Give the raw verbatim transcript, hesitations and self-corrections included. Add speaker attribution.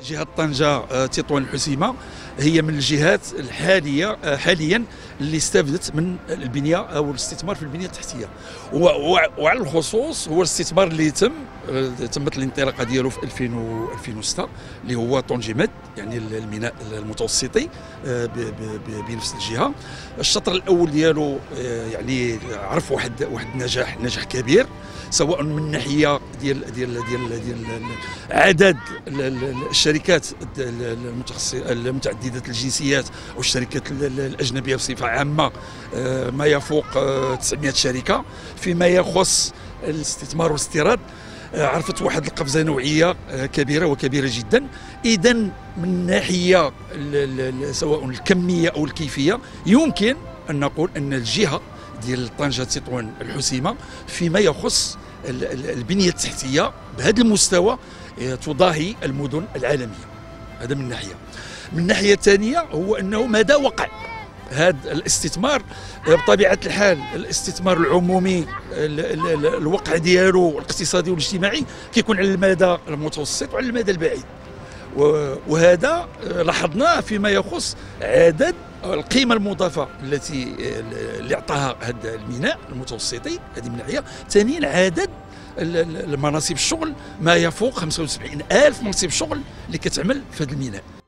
Speaker 1: جهة طنجة آه، تطوان الحسيمة هي من الجهات الحالية آه، حاليا اللي استفدت من البنية أو الاستثمار في البنية التحتية، وعلى الخصوص هو الاستثمار اللي تم آه، تمت الانطلاقة ديالو في ألفين وستة اللي هو طونجيميد، يعني الميناء المتوسطي آه، بنفس الجهة. الشطر الأول ديالو آه، يعني عرف واحد واحد النجاح نجاح كبير، سواء من الناحيه ديال ديال ديال ديال عدد الشركات المتخصصه المتعدده الجنسيات او الشركات الاجنبيه بصفه عامه، ما يفوق تسعمائة شركه. فيما يخص الاستثمار والاستيراد عرفت واحد القفزه نوعيه كبيره وكبيره جدا. اذا من الناحيه سواء الكميه او الكيفيه يمكن ان نقول ان الجهه ديال طنجة تطوان الحسيمة فيما يخص البنية التحتية بهذا المستوى تضاهي المدن العالمية. هذا من ناحية. من الناحية الثانية هو أنه ماذا وقع هذا الاستثمار. بطبيعة الحال الاستثمار العمومي الوقع ديالو الاقتصادي والاجتماعي كيكون على المدى المتوسط وعلى المدى البعيد، وهذا لاحظناه فيما يخص عدد القيمة المضافة التي اللي أعطاها هذا الميناء المتوسطي. هذه من ناحية. ثانيا عدد المناصب الشغل ما يفوق خمسة وسبعين ألف منصب شغل اللي كتعمل في هذا الميناء.